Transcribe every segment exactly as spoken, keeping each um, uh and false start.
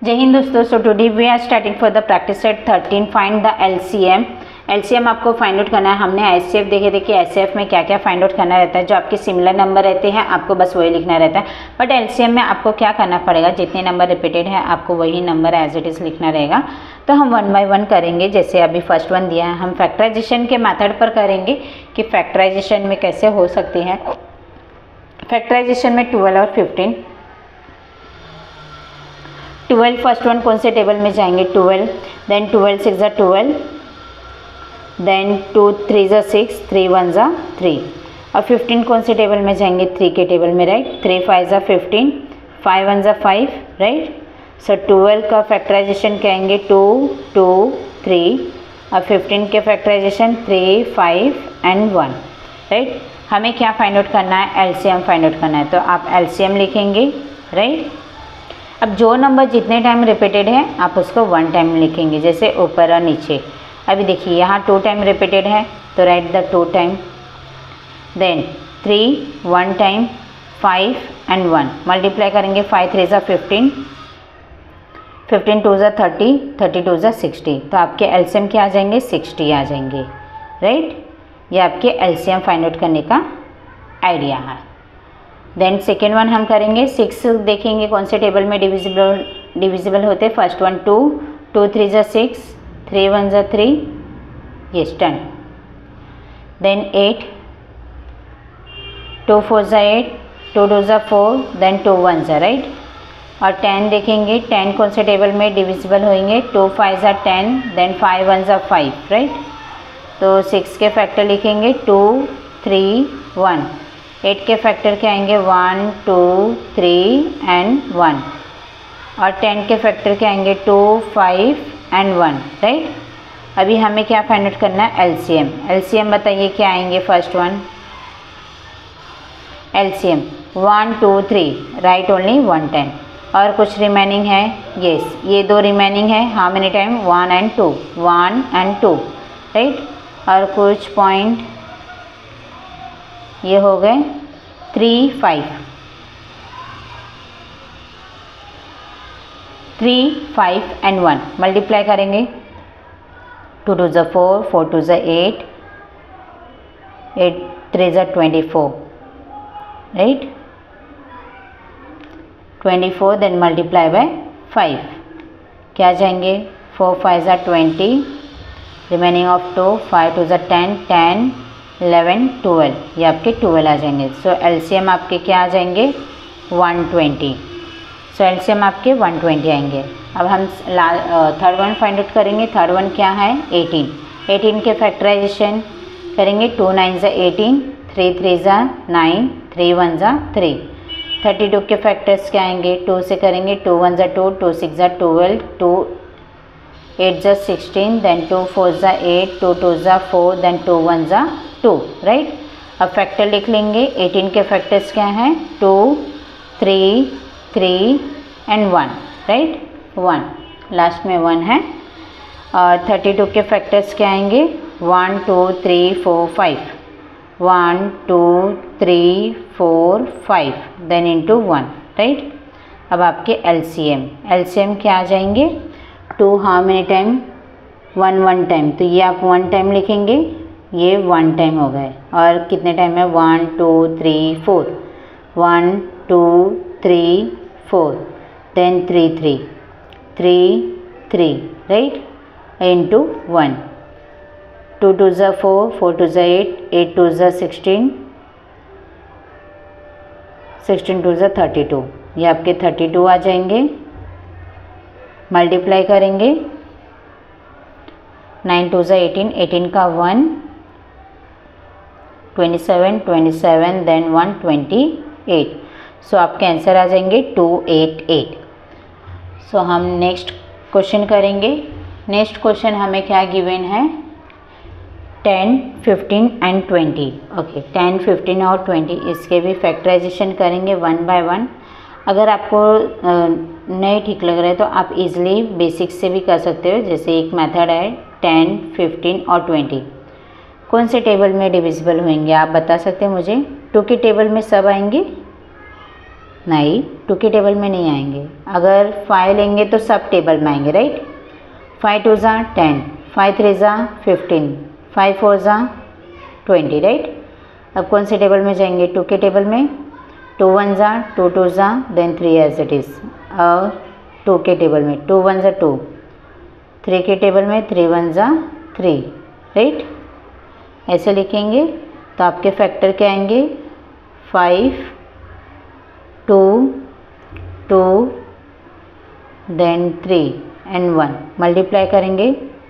जय हिंद दोस्तों। So today we are starting for the practice set thirteen find the LCM. LCM आपको find out करना है। हमने एचसीएफ देखे थे कि एचसीएफ में क्या क्या फाइंड आउट करना रहता है। जो आपके सिमिलर नंबर रहते हैं आपको बस वही लिखना रहता है, बट एलसीएम में आपको क्या करना पड़ेगा, जितने नंबर रिपीटेड है आपको वही नंबर एज इट इज़ लिखना रहेगा। तो हम वन बाय वन करेंगे। जैसे अभी फर्स्ट वन दिया है, हम फैक्टराइजेशन के मेथड पर करेंगे कि फैक्टराइजेशन में कैसे हो सकती है। फैक्टराइजेशन में ट्वेल्व और फिफ्टीन। ट्वेल्व फर्स्ट वन कौन से टेबल में जाएंगे, ट्वेल्व, देन ट्वेल्व सिक्स ज़ा ट्वेल्व, देन टू थ्री ज़ा सिक्स, थ्री वन ज़ा थ्री। और फिफ्टीन कौन से टेबल में जाएंगे, थ्री के टेबल में, राइट। थ्री फाइव ज़ा फिफ्टीन, फाइव वन ज़ा फाइव, राइट। सो ट्वेल्व का फैक्टराइजेशन कहेंगे टू टू थ्री, और फिफ्टीन के factorization three five and one, right. हमें क्या फाइंड आउट करना है, एलसीएम फाइंड आउट करना है। तो आप एलसीएम लिखेंगे, राइट। अब जो नंबर जितने टाइम रिपीटेड है आप उसको वन टाइम लिखेंगे, जैसे ऊपर और नीचे। अभी देखिए यहाँ टू टाइम रिपीटेड है तो write the two time, then three one time, five and one. Multiply करेंगे, फाइव थ्री ज़ा फिफ्टीन, फिफ्टीन टू ज़ा थर्टी, थर्टी टू ज़ा सिक्सटी। तो आपके एलसीएम क्या आ जाएंगे, सिक्सटी आ जाएंगे, राइट। ये आपके एलसीएम फाइंड आउट करने का आइडिया है। देन सेकेंड वन हम करेंगे, सिक्स देखेंगे कौन से टेबल में डिविजिबल डिविजिबल होते। First one two, two three ज़ा सिक्स, थ्री वन ज़ा three, yes ten. Then eight, two four ज़ा एट, टू टू ज़ा फोर, देन टू वन ज़ा, राइट। और टेन देखेंगे, टेन कौन से टेबल में डिविजिबल होंगे, टू फाइव ज़ा टेन, देन फाइव वन ज़ा फाइव, राइट। तो सिक्स के फैक्टर लिखेंगे टू थ्री वन। एट के फैक्टर क्या आएंगे, one two three and one. और टेन के फैक्टर क्या आएंगे, two five and one, right. अभी हमें क्या फाइंड आउट करना है, एलसीएम। एलसीएम बताइए क्या आएंगे, first one LCM one two three, right, only one time. और कुछ रिमेनिंग है, यस, ये दो रिमेनिंग है। How many time, one and two, one and two, right. और कुछ पॉइंट ये हो गए three five, three five and one. Multiply करेंगे, टू टू ज़ा फोर, फोर टू ज़ा एट, एट थ्री ज़ा twenty four, right, twenty four. Then multiply by five, क्या जाएंगे, फोर फाइव ज़ा twenty, remaining of two, five two ज़ा ten, ten eleven twelve, ये आपके ट्वेल्व आ जाएंगे। सो एलसीएम आपके क्या आ जाएंगे, वन ट्वेंटी। सो एलसीएम आपके वन ट्वेंटी आएंगे। अब हम थर्ड वन फाइंड आउट करेंगे। थर्ड वन क्या है, एटीन। एटीन के फैक्टराइजेशन करेंगे, टू नाइन ज़ा एटीन, थ्री थ्री ज़ा नाइन, थ्री वन ज़ा थ्री। थर्टी टू के फैक्टर्स क्या आएंगे, टू से करेंगे, टू वन ज़ा टू, टू सिक्स ज़ा ट्वेल्व, टू एट ज़ा सिक्सटीन, देन टू फोर ज़ा एट, टू टू ज़ा फोर, देन टू वन ज़ा टू, राइट। अब फैक्टर लिख लेंगे। एटीन के फैक्टर्स क्या हैं, two, three, three and one, right, one, last में वन है। और थर्टी टू के फैक्टर्स क्या आएंगे, one two three four five, one two three four five, then into one, right. अब आपके एलसीएम एलसीएम क्या आ जाएंगे, two how many time, one one time. तो ये आप वन टाइम लिखेंगे, ये वन टाइम हो गए। और कितने टाइम है, one two three four, one two three four, then three three, three three, right, into one. Two two ज़ा फोर, फोर टू ज़ा एट, एट टू ज़ा सिक्सटीन, सिक्सटीन टू ज़ा थर्टी टू, ये आपके थर्टी टू आ जाएंगे। Multiply करेंगे, nine two ज़ा एटीन, एटीन का one, twenty seven, twenty seven, then one twenty eight. So आपके आंसर आ जाएंगे टू एट एट। सो हम नेक्स्ट क्वेश्चन करेंगे। नेक्स्ट क्वेश्चन हमें क्या गिवन है, ten, fifteen and twenty. Okay, ten, fifteen और ट्वेंटी, इसके भी फैक्टराइजेशन करेंगे वन बाय वन। अगर आपको नहीं ठीक लग रहा है तो आप इजीली बेसिक्स से भी कर सकते हो। जैसे एक मेथड है, टेन, फिफ्टीन और ट्वेंटी कौन से टेबल में डिविजिबल होंगे, आप बता सकते हैं मुझे। टू के टेबल में सब आएंगे, नहीं, टू के टेबल में नहीं आएंगे। अगर फाइव लेंगे तो सब टेबल में आएंगे, राइट। फाइव टू ज़ा टेन, फाइव थ्री ज़ा फिफ्टीन, फाइव फोर ज़ा ट्वेंटी, राइट। अब कौन से टेबल में जाएंगे? टू के टेबल में। टू वन ज़ा टू, टू ज़ा then three as it is. और टू के टेबल में टू वन ज़ा टू, थ्री के टेबल में थ्री वन ज़ा थ्री, राइट। ऐसे लिखेंगे तो आपके फैक्टर क्या आएंगे? Five, two, two, then three and one. Multiply करेंगे।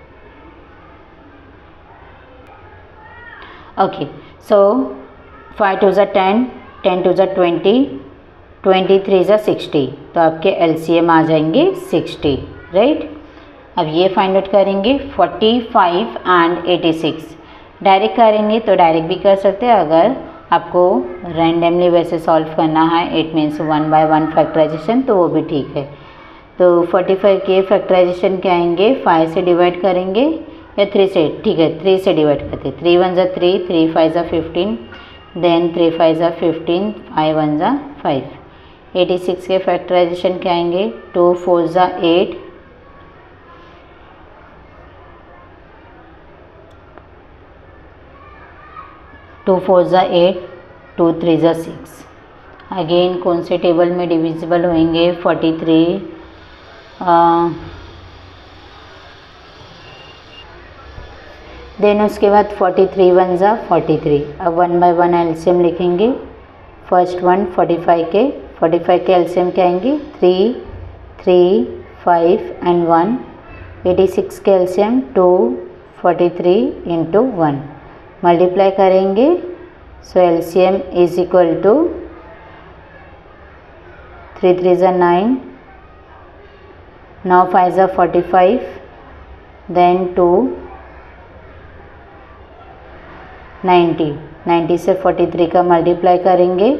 ओके, सो फाइव टू ज़ा टेन, टेन टू ज़ा ट्वेंटी, ट्वेंटी थ्री ज़ा सिक्सटी। तो आपके एलसीएम आ जाएंगे सिक्सटी, राइट। अब ये फाइंड आउट करेंगे forty five and eighty six. Direct करेंगे तो डायरेक्ट भी कर सकते हैं। अगर आपको रैंडमली वैसे सॉल्व करना है, it means one by one factorization, तो वो भी ठीक है। तो फोर्टी फाइव के फैक्टराइजेशन क्या आएंगे? फाइव से डिवाइड करेंगे या थ्री से? ठीक है, थ्री से डिवाइड करते हैं। थ्री वन ज़ा थ्री, थ्री फाइव ज़ा फिफ्टीन, देन थ्री फाइव ज़ा फिफ्टीन, फाइव वन ज़ा फाइव। एटी सिक्स के फैक्टराइजेशन क्या आएंगे? टू फोर ज़ा एट, टू फोर ज़ा एट, टू थ्री ज़ा सिक्स। अगेन कौन से टेबल में डिविजिबल होंगे? फोर्टी थ्री, देन उसके बाद फोर्टी थ्री वन ज़ा फोर्टी थ्री। अब वन बाय वन एलसीएम लिखेंगे। फर्स्ट वन फोर्टी फाइव के, फोर्टी फाइव के एलसीएम क्या आएंगे? Three, three, five and one. Eighty six के LCM two, forty three into one. Multiply करेंगे। So LCM is equal to three three ज़ा nine, now five ज़ा forty five, then two, ninety. Ninety से forty three का multiply करेंगे।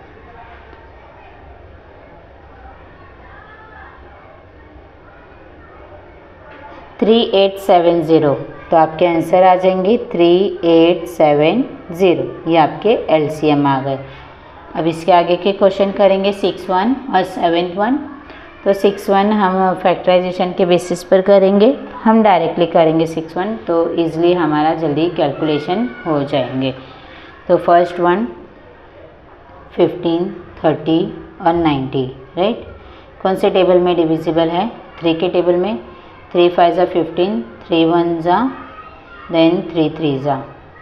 Three eight seven zero. तो आपके answer आ जाएंगे थ्री एट सेवन ज़ीरो। ये आपके एलसीएम आ गए। अब इसके आगे के क्वेश्चन करेंगे सिक्स वन और सेवन वन। तो सिक्स वन हम फैक्टराइजेशन के बेसिस पर करेंगे, हम डायरेक्टली करेंगे सिक्स वन, तो ईज़िली हमारा जल्दी कैलकुलेशन हो जाएंगे। तो फर्स्ट वन फिफ्टीन, थर्टी और नाइन्टी, राइट। कौन से टेबल में डिविजिबल है? थ्री के टेबल में। थ्री फाइव ज़ा फिफ्टीन, थ्री वन ज़ा, देन थ्री थ्री ज़ा।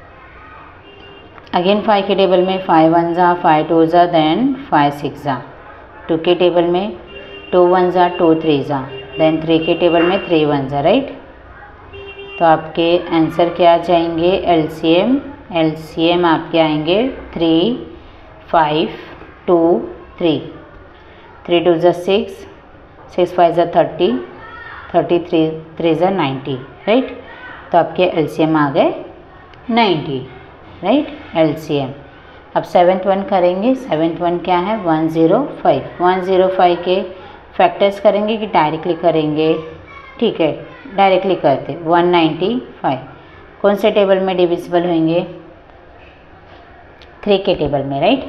अगेन फाइव के टेबल में फाइव वन ज़ा, फाइव टू ज़ा, देन फाइव सिक्स ज़ा। टू के टेबल में टू वन ज़ा, टू थ्री ज़ा, देन थ्री के टेबल में थ्री वन ज़ा, राइट। तो आपके आंसर क्या आ जाएंगे? एलसीएम एलसीएम आपके आएंगे three, five, two, three. Three two ज़ा सिक्स, सिक्स फाइव ज़ा थर्टी, थर्टी थ्री थ्री ज़ा नाइन्टी, राइट। तो आपके एलसीएम आ गए नाइन्टी, राइट, एलसीएम। अब सेवेंथ वन करेंगे। सेवेंथ वन क्या है? One zero five. One zero five के फैक्टर्स करेंगे कि डायरेक्टली करेंगे? ठीक है, डायरेक्टली करते। वन नाइन्टी फाइव कौन से टेबल में डिविजिबल होंगे? थ्री के टेबल में, राइट।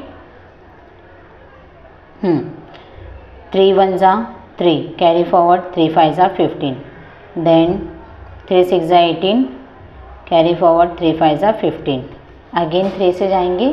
हम्म थ्री वन ज़ा three, carry forward, three five ज़ा फिफ्टीन, देन थ्री सिक्स ज़ा eighteen, carry forward, three five ज़ा फिफ्टीन। अगेन थ्री से जाएंगे,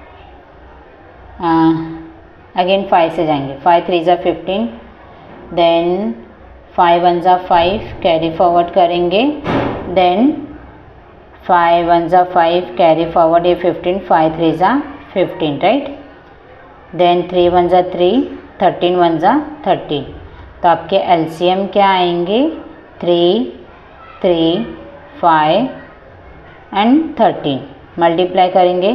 अगेन फाइव से जाएंगे। फाइव थ्री ज़ा फिफ्टीन, देन फाइव वन ज़ा फाइव, कैरी फॉरवर्ड करेंगे, देन फाइव वन ज़ा फाइव, कैरी फॉरवर्ड ये फिफ्टीन, फाइव थ्री ज़ा fifteen, right. Then three one ज़ा थ्री, थर्टीन वन ज़ा थर्टीन। तो आपके एलसीएम क्या आएंगे? Three, three, five and thirteen. Multiply करेंगे।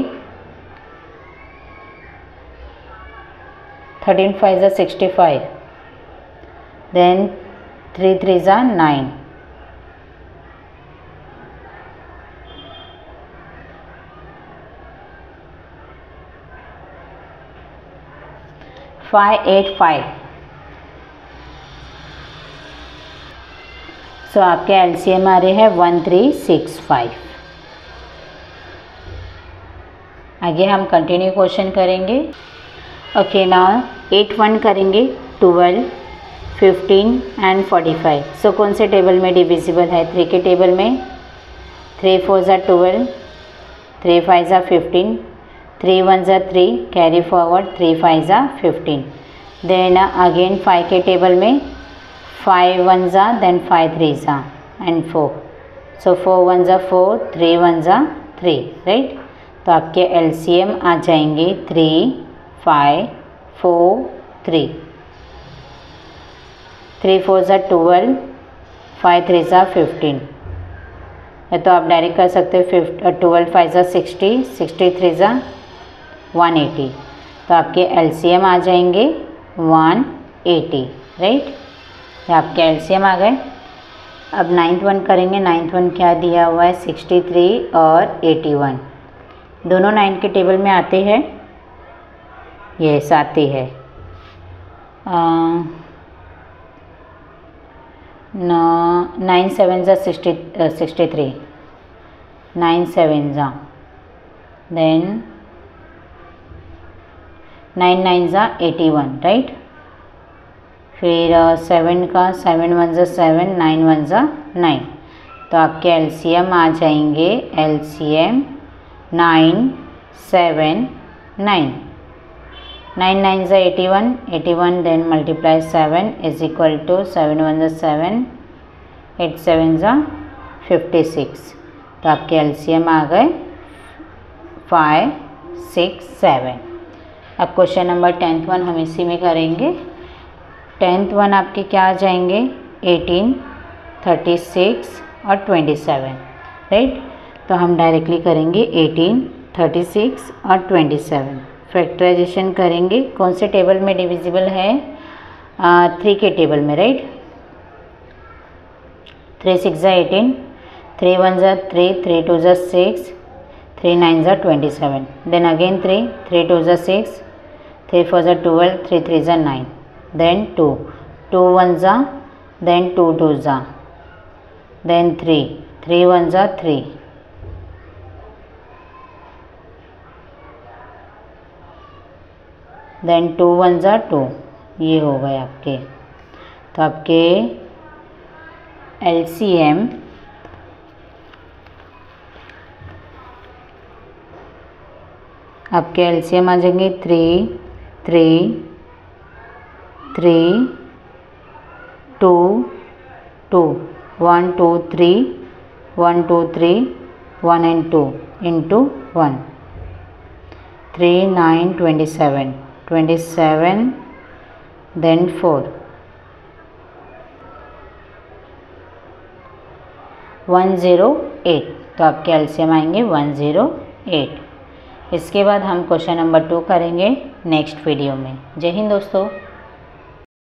थर्टीन फाइव ज़ा sixty five, then three three ज़ा nine, five eight five. So आपके एलसीएम आ रहे हैं वन थ्री सिक्स फाइव। आगे हम कंटिन्यू क्वेश्चन करेंगे। ओके, नाउ एट वन करेंगे, twelve, fifteen and forty five. So कौन से टेबल में डिविजिबल है? थ्री के टेबल में। थ्री फोर ज़ा ट्वेल्व, थ्री फाइव ज़ा फिफ्टीन, थ्री वन ज़ा three, carry forward, three five ज़ा फिफ्टीन। देन अगेन फाइव के टेबल में फाइव वन ज़ा, देन फाइव थ्री ज़ा and four. So four one ज़ा फोर, थ्री वन ज़ा थ्री, राइट। तो आपके एलसीएम आ जाएंगे three, five, four, three. Three four ज़ा ट्वेल्व, फाइव थ्री ज़ा फिफ्टीन। तो आप डायरेक्ट कर सकते हो फिफ्ट ट्वेल्व फाइव ज़ा सिक्सटी, सिक्सटी थ्री ज़ा वन एटी। तो आपके एलसीएम आ जाएंगे वन एटी, राइट। तो आपके एलसीएम आ गए। अब नाइन्थ वन करेंगे। नाइन्थ वन क्या दिया हुआ है? सिक्सटी थ्री और एटी वन। दोनों नाइन के टेबल में आते हैं, यस आते हैं। नाइन सेवन ज़ा sixty sixty three, nine seven ज़ा, देन नाइन नाइन ज़ा एटी वन, राइट। फिर सेवन का सेवन वन ज़ा सेवन, नाइन वन ज़ा नाइन। तो आपके एलसीएम आ जाएंगे LCM nine seven nine. Nine nine ज़ा eighty one, eighty one then multiply seven is equal to seven one ज़ा सेवन, एट सेवन ज़ा फिफ्टी सिक्स। तो आपके एलसीएम आ गए फाइव सिक्स सेवन। अब क्वेश्चन नंबर टेंथ वन हम इसी में करेंगे। टेंथ वन आपके क्या आ जाएंगे? एटीन, थर्टी सिक्स और ट्वेंटी सेवन, राइट। तो हम डायरेक्टली करेंगे एटीन, थर्टी सिक्स और ट्वेंटी सेवन। फैक्टराइजेशन करेंगे। कौन से टेबल में डिविजिबल है? थ्री के टेबल में, राइट। थ्री सिक्स ज़ा एटीन, थ्री वन ज़ा थ्री, थ्री टू ज़ा सिक्स, थ्री नाइन ज़ा twenty seven. Then again three, three two ज़ा सिक्स, थ्री फोर ज़ा ट्वेल्व, थ्री थ्री ज़ा nine, then two, two one ज़ा, then two two ज़ा, then three, three one ज़ा three, then two one ज़ा two. ये हो गए आपके। तो आपके एलसीएम आपके एलसीएम आ जाएंगे three, three, three, two, two, one two three, one two three, one and two into one, three nine twenty seven, twenty seven then four, one zero eight. तो आपके एलसीएम आएंगे वन ज़ीरो एट। इसके बाद हम question number two करेंगे next video में। जय हिंद दोस्तों।